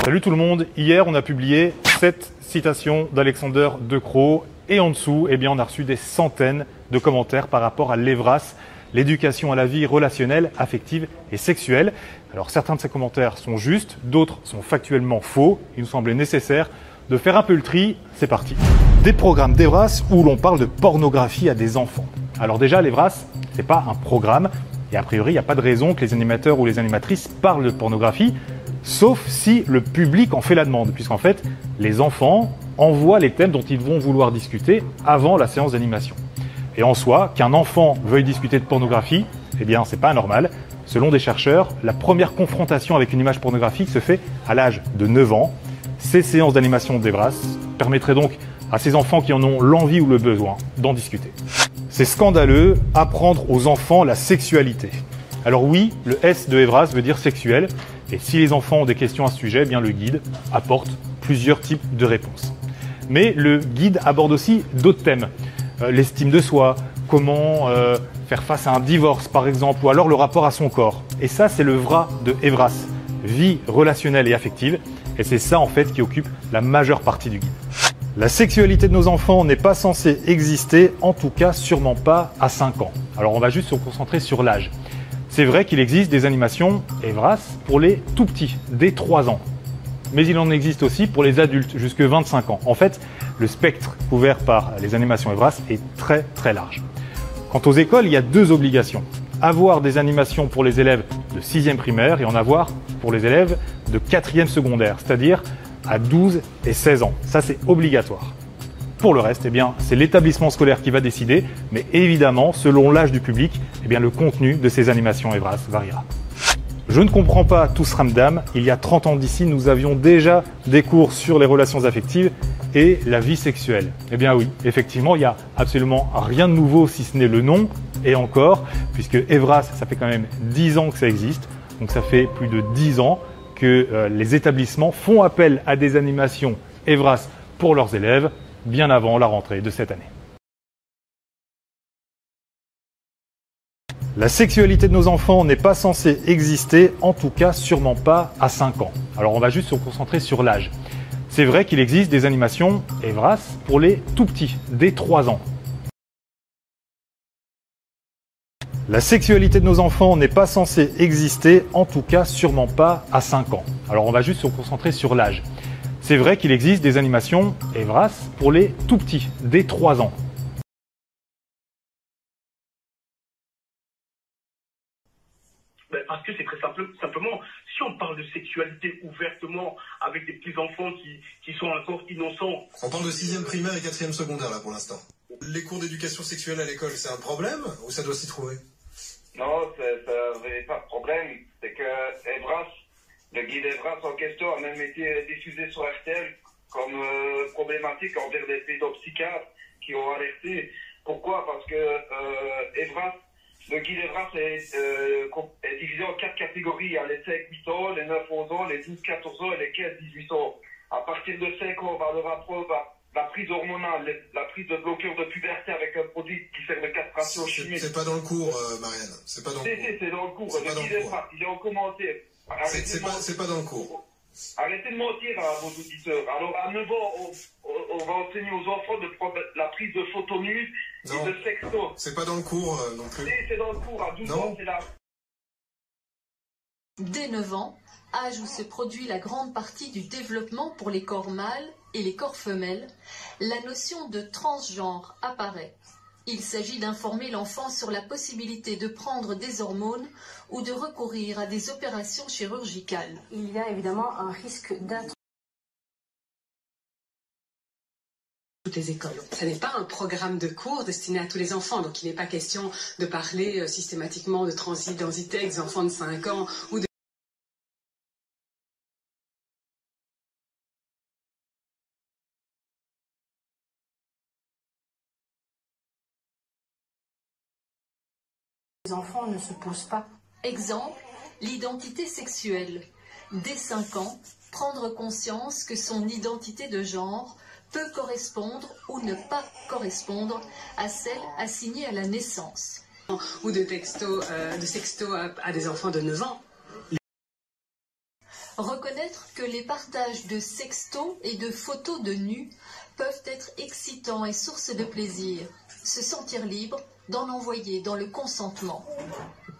Salut tout le monde, hier on a publié 7 citations d'Alexander De Croo et en dessous, on a reçu des centaines de commentaires par rapport à l'EVRAS, l'éducation à la vie relationnelle, affective et sexuelle. Alors certains de ces commentaires sont justes, d'autres sont factuellement faux. Il nous semblait nécessaire de faire un peu le tri. C'est parti. Des programmes d'EVRAS où l'on parle de pornographie à des enfants. Alors déjà, l'EVRAS, c'est pas un programme et a priori, il n'y a pas de raison que les animateurs ou les animatrices parlent de pornographie, sauf si le public en fait la demande, puisqu'en fait, les enfants envoient les thèmes dont ils vont vouloir discuter avant la séance d'animation. Et en soi, qu'un enfant veuille discuter de pornographie, c'est pas anormal. Selon des chercheurs, la première confrontation avec une image pornographique se fait à l'âge de 9 ans. Ces séances d'animation d'EVRAS permettraient donc à ces enfants qui en ont l'envie ou le besoin d'en discuter. C'est scandaleux, apprendre aux enfants la sexualité. Alors oui, le S de EVRAS veut dire sexuel, et si les enfants ont des questions à ce sujet, le guide apporte plusieurs types de réponses. Mais le guide aborde aussi d'autres thèmes. L'estime de soi, comment faire face à un divorce par exemple, ou alors le rapport à son corps. Et ça, c'est le VRA de EVRAS, vie relationnelle et affective, et c'est ça en fait qui occupe la majeure partie du guide. La sexualité de nos enfants n'est pas censée exister, en tout cas sûrement pas à 5 ans. Alors on va juste se concentrer sur l'âge. C'est vrai qu'il existe des animations EVRAS pour les tout petits, dès 3 ans. Mais il en existe aussi pour les adultes, jusque 25 ans. En fait, le spectre couvert par les animations EVRAS est très très large. Quant aux écoles, il y a 2 obligations. Avoir des animations pour les élèves de 6e primaire et en avoir pour les élèves de 4e secondaire, c'est-à-dire à 12 et 16 ans. Ça, c'est obligatoire. Pour le reste, c'est l'établissement scolaire qui va décider, mais évidemment, selon l'âge du public, le contenu de ces animations EVRAS variera. Je ne comprends pas tout ce ramdam. Il y a 30 ans d'ici, nous avions déjà des cours sur les relations affectives et la vie sexuelle. Oui, effectivement, il n'y a absolument rien de nouveau si ce n'est le nom, et encore, puisque EVRAS, ça fait quand même 10 ans que ça existe, donc ça fait plus de 10 ans que les établissements font appel à des animations EVRAS pour leurs élèves, bien avant la rentrée de cette année. La sexualité de nos enfants n'est pas censée exister, en tout cas sûrement pas à 5 ans. Alors on va juste se concentrer sur l'âge. C'est vrai qu'il existe des animations EVRAS pour les tout petits, dès 3 ans. La sexualité de nos enfants n'est pas censée exister, en tout cas sûrement pas à 5 ans. Alors on va juste se concentrer sur l'âge. C'est vrai qu'il existe des animations EVRAS pour les tout petits, dès 3 ans. Parce que c'est très simplement, si on parle de sexualité ouvertement avec des petits enfants qui sont encore innocents. On parle de 6e primaire et 4e secondaire là pour l'instant. Les cours d'éducation sexuelle à l'école, c'est un problème ou ça doit s'y trouver? Non, ça n'est pas de problème. C'est que EVRAS, le guide EVRAS en question a même été diffusé sur RTL comme problématique envers des pédopsychiatres qui ont alerté. Pourquoi? Parce que EVRAS, le guide EVRAS est divisé en 4 catégories. Il y a les 5-8 ans, les 9-11 ans, les 12-14 ans et les 15-18 ans. À partir de 5 ans, on va leur apprendre la prise hormonale, la prise de bloqueur de puberté avec un produit qui sert de castration chimique. C'est pas dans le cours, Marianne. C'est pas dans le cours. C'est dans le cours. Le guide EVRAS, il est en commentaire. C'est pas dans le cours. Arrêtez de mentir à vos auditeurs. Alors, à 9 ans, on va enseigner aux enfants de prendre la prise de photos nues et de sexto. C'est pas dans le cours non plus. C'est dans le cours. À 12 ans, c'est là. Dès 9 ans, âge où se produit la grande partie du développement pour les corps mâles et les corps femelles, la notion de transgenre apparaît. Il s'agit d'informer l'enfant sur la possibilité de prendre des hormones ou de recourir à des opérations chirurgicales. Il y a évidemment un risque d'introduction. Toutes les écoles. Ce n'est pas un programme de cours destiné à tous les enfants, donc il n'est pas question de parler systématiquement de transidentité avec des enfants de 5 ans ou de Les enfants ne se posent pas. Exemple, l'identité sexuelle. Dès 5 ans, prendre conscience que son identité de genre peut correspondre ou ne pas correspondre à celle assignée à la naissance. Ou de sexto à des enfants de 9 ans. Reconnaître que les partages de sextos et de photos de nus peuvent être excitants et source de plaisir. Se sentir libre d'en envoyer dans le consentement.